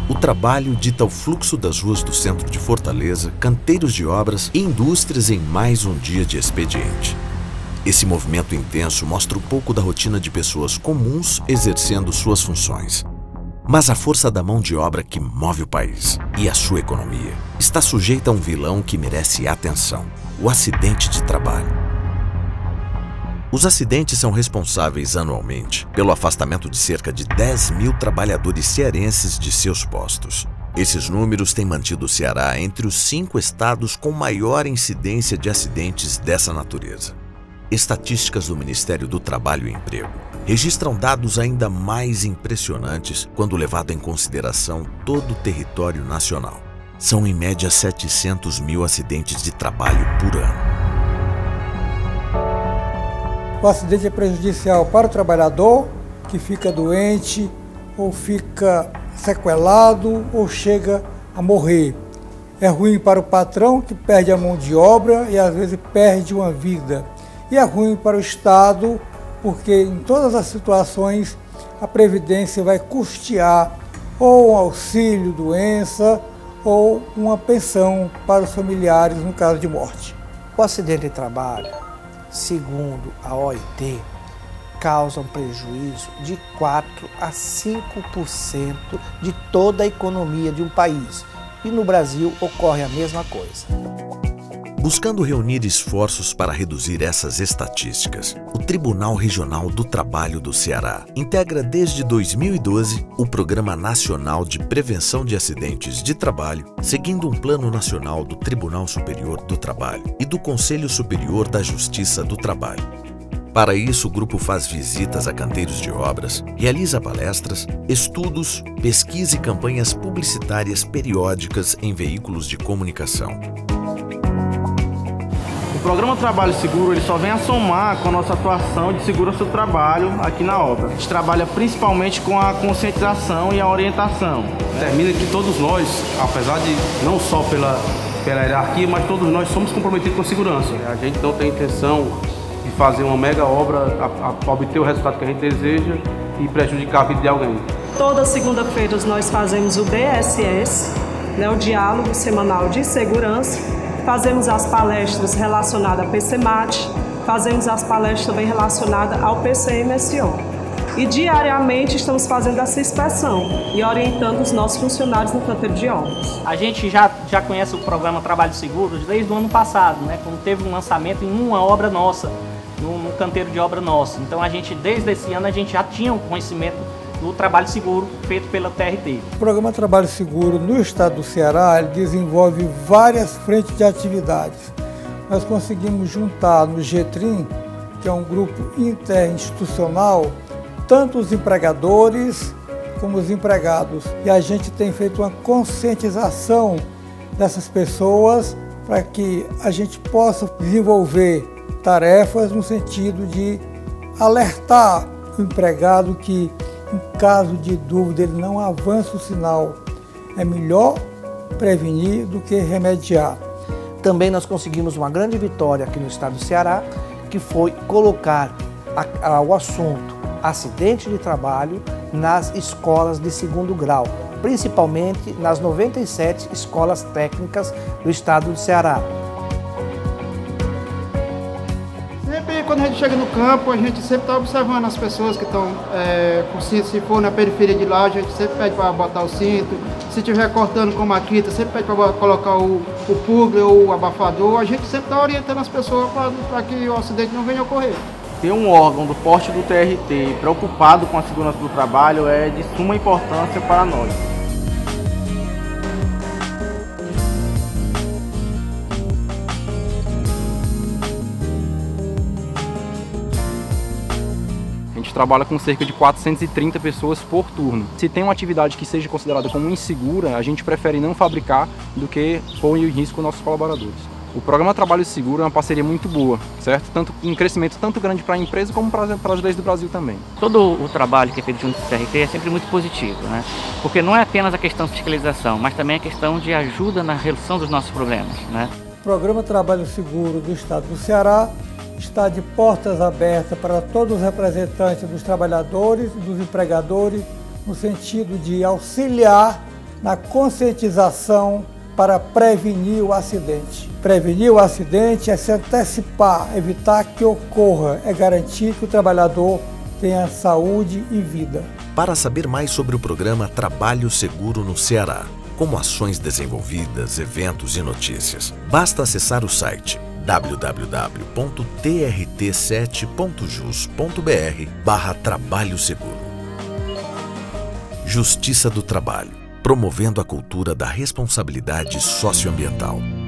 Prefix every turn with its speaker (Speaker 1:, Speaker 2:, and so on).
Speaker 1: O trabalho dita o fluxo das ruas do centro de Fortaleza, canteiros de obras e indústrias em mais um dia de expediente. Esse movimento intenso mostra um pouco da rotina de pessoas comuns exercendo suas funções. Mas a força da mão de obra que move o país e a sua economia está sujeita a um vilão que merece atenção: o acidente de trabalho. Os acidentes são responsáveis anualmente pelo afastamento de cerca de 10 mil trabalhadores cearenses de seus postos. Esses números têm mantido o Ceará entre os 5 estados com maior incidência de acidentes dessa natureza. Estatísticas do Ministério do Trabalho e Emprego registram dados ainda mais impressionantes quando levado em consideração todo o território nacional. São em média 700 mil acidentes de trabalho por ano.
Speaker 2: O acidente é prejudicial para o trabalhador, que fica doente, ou fica sequelado, ou chega a morrer. É ruim para o patrão, que perde a mão de obra e às vezes perde uma vida. E é ruim para o Estado, porque em todas as situações a Previdência vai custear ou um auxílio doença ou uma pensão para os familiares no caso de morte.
Speaker 3: O acidente de trabalho, segundo a OIT, causa um prejuízo de 4 a 5% de toda a economia de um país. E no Brasil ocorre a mesma coisa.
Speaker 1: Buscando reunir esforços para reduzir essas estatísticas, o Tribunal Regional do Trabalho do Ceará integra desde 2012 o Programa Nacional de Prevenção de Acidentes de Trabalho, seguindo um plano nacional do Tribunal Superior do Trabalho e do Conselho Superior da Justiça do Trabalho. Para isso, o grupo faz visitas a canteiros de obras, realiza palestras, estudos, pesquisa e campanhas publicitárias periódicas em veículos de comunicação.
Speaker 4: O Programa Trabalho Seguro ele só vem a somar com a nossa atuação de segurança do trabalho aqui na obra. A gente trabalha principalmente com a conscientização e a orientação.
Speaker 5: Termina que todos nós, apesar de não só pela hierarquia, mas todos nós somos comprometidos com a segurança. A gente não tem intenção de fazer uma mega obra para obter o resultado que a gente deseja e prejudicar a vida de alguém.
Speaker 6: Toda segunda-feira nós fazemos o DSS, o Diálogo Semanal de Segurança. Fazemos as palestras relacionadas à PCMAT, fazemos as palestras também relacionadas ao PCMSO. E diariamente estamos fazendo essa inspeção e orientando os nossos funcionários no canteiro de obras.
Speaker 7: A gente já conhece o programa Trabalho Seguro desde o ano passado, quando teve um lançamento em uma obra nossa, num canteiro de obra nosso. Então desde esse ano, a gente já tinha um conhecimento do trabalho seguro feito pela TRT.
Speaker 2: O Programa Trabalho Seguro no estado do Ceará ele desenvolve várias frentes de atividades. Nós conseguimos juntar no GETRIM, que é um grupo interinstitucional, tanto os empregadores como os empregados. E a gente tem feito uma conscientização dessas pessoas para que a gente possa desenvolver tarefas no sentido de alertar o empregado que, em caso de dúvida, ele não avança o sinal. É melhor prevenir do que remediar.
Speaker 3: Também nós conseguimos uma grande vitória aqui no estado do Ceará, que foi colocar o assunto acidente de trabalho nas escolas de segundo grau, principalmente nas 97 escolas técnicas do estado do Ceará.
Speaker 8: Quando a gente chega no campo, a gente sempre está observando as pessoas que estão com cinto. Se for na periferia de lá, a gente sempre pede para botar o cinto. Se estiver cortando com maquita, sempre pede para colocar o plugue ou o abafador. A gente sempre está orientando as pessoas para que o acidente não venha a ocorrer.
Speaker 4: Ter um órgão do porte do TRT preocupado com a segurança do trabalho é de suma importância para nós. A gente trabalha com cerca de 430 pessoas por turno. Se tem uma atividade que seja considerada como insegura, a gente prefere não fabricar do que pôr em risco nossos colaboradores. O Programa Trabalho Seguro é uma parceria muito boa, certo? Um crescimento tanto grande para a empresa como para as leis do Brasil também.
Speaker 9: Todo o trabalho que é feito junto com o TRT é sempre muito positivo, Porque não é apenas a questão de fiscalização, mas também a questão de ajuda na resolução dos nossos problemas,
Speaker 2: O Programa Trabalho Seguro do estado do Ceará está de portas abertas para todos os representantes dos trabalhadores e dos empregadores, no sentido de auxiliar na conscientização para prevenir o acidente. Prevenir o acidente é se antecipar, evitar que ocorra, é garantir que o trabalhador tenha saúde e vida.
Speaker 1: Para saber mais sobre o programa Trabalho Seguro no Ceará, como ações desenvolvidas, eventos e notícias, basta acessar o site www.trt7.jus.br/Trabalho Seguro. Justiça do Trabalho, promovendo a cultura da responsabilidade socioambiental.